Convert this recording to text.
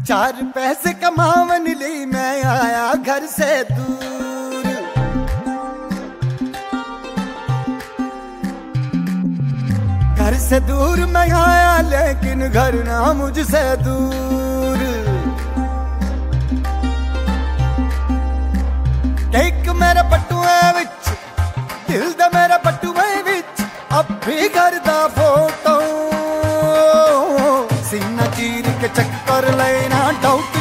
चार पैसे कमावन ली मैं आया घर से दूर। घर से दूर मैं आया लेकिन घर ना मुझसे दूर। एक मेरा पट्टुए विच दिल दा मेरा पट्टुए विच अब भी घर दा फोटो सीना चीर के चक्कर लेना डाउट